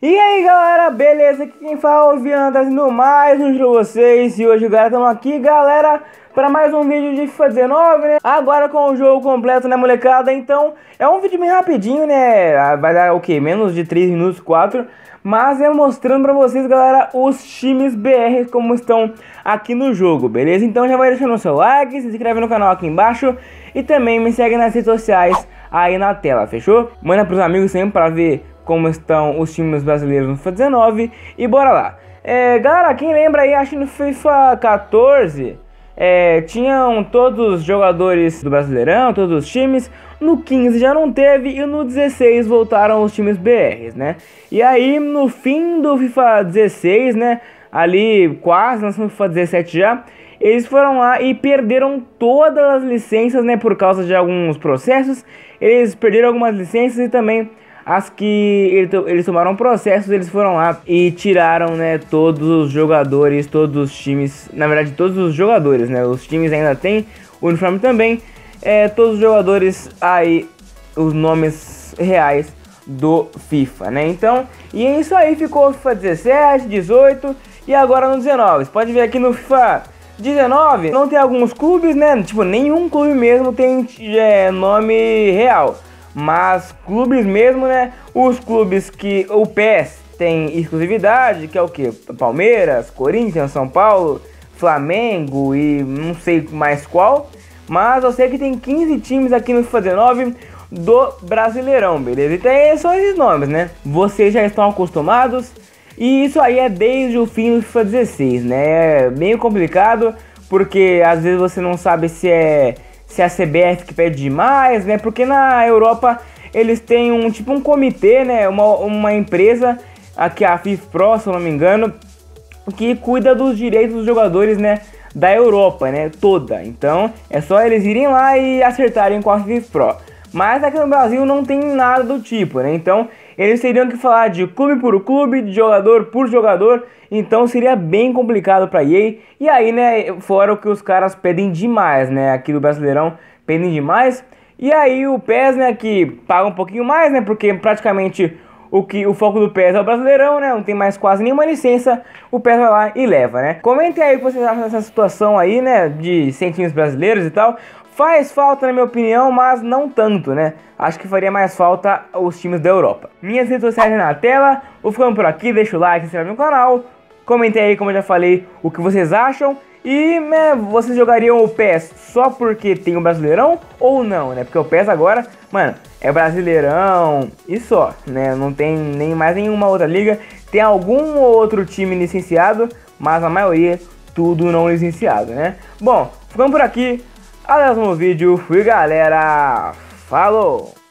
E aí galera, beleza? Aqui quem fala é o Vian, trazendo mais um vídeo pra vocês. E hoje galera, estamos aqui galera para mais um vídeo de FIFA 19, né? Agora com o jogo completo, né molecada? Então é um vídeo bem rapidinho, né? Vai dar o que? Menos de 3 minutos, 4. Mas é mostrando pra vocês galera os times BR como estão aqui no jogo, beleza? Então já vai deixando o seu like, se inscreve no canal aqui embaixo. E também me segue nas redes sociais aí na tela, fechou? Manda pros amigos sempre pra ver como estão os times brasileiros no FIFA 19 e bora lá. Galera, quem lembra aí, acho que no FIFA 14 tinham todos os jogadores do Brasileirão, todos os times. No 15 já não teve e no 16 voltaram os times BRs, né? E aí no fim do FIFA 16, né, ali quase no FIFA 17 já, eles foram lá e perderam todas as licenças, né, por causa de alguns processos. Eles perderam algumas licenças e também as que eles tomaram processos, eles foram lá e tiraram, né, todos os jogadores, todos os times, na verdade todos os jogadores, né, os times ainda tem o uniforme também, todos os jogadores aí, os nomes reais do FIFA, né, então, e é isso aí, ficou o FIFA 17, 18 e agora no 19, você pode ver aqui no FIFA 19, não tem alguns clubes, né, tipo, nenhum clube mesmo tem nome real. Mas clubes mesmo, né? Os clubes que o PES tem exclusividade, que é o que? Palmeiras, Corinthians, São Paulo, Flamengo e não sei mais qual. Mas eu sei que tem 15 times aqui no FIFA 19 do Brasileirão, beleza? Então são esses nomes, né? Vocês já estão acostumados. E isso aí é desde o fim do FIFA 16, né? É meio complicado, porque às vezes você não sabe se é a CBF que pede demais, né? Porque na Europa eles têm um comitê, né? Uma empresa, aqui a FIFPro, se eu não me engano, que cuida dos direitos dos jogadores, né? Da Europa, né? Toda. Então é só eles irem lá e acertarem com a FIFPro. Mas aqui no Brasil não tem nada do tipo, né? Então eles teriam que falar de clube por clube, de jogador por jogador. Então seria bem complicado para EA. E aí, né, fora o que os caras pedem demais, né? Aqui do Brasileirão pedem demais. E aí o PES, né, que paga um pouquinho mais, né? Porque praticamente o foco do PES é o Brasileirão, né? Não tem mais quase nenhuma licença. O PES vai lá e leva, né? Comentem aí o que vocês acham dessa situação aí, né? De 100 times brasileiros e tal. Faz falta na minha opinião, mas não tanto, né? Acho que faria mais falta os times da Europa. Minhas redes sociais na tela. Vou ficando por aqui, deixa o like, se inscreve no canal. Comentem aí, como eu já falei, o que vocês acham. E, né, vocês jogariam o PES só porque tem o Brasileirão ou não, né? Porque o PES agora, mano, é Brasileirão e só, né? Não tem nem mais nenhuma outra liga. Tem algum outro time licenciado, mas a maioria tudo não licenciado, né? Bom, ficando por aqui. Até o próximo vídeo. Fui galera. Falou!